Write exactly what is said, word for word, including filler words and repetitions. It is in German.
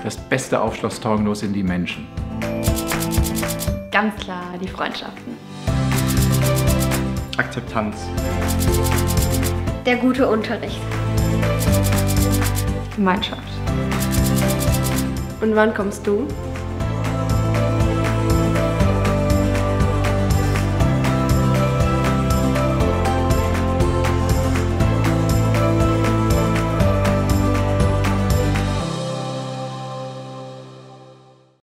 Das Beste auf Schloss Torgenlow sind die Menschen. Ganz klar die Freundschaften. Akzeptanz. Der gute Unterricht. Gemeinschaft. Und wann kommst du?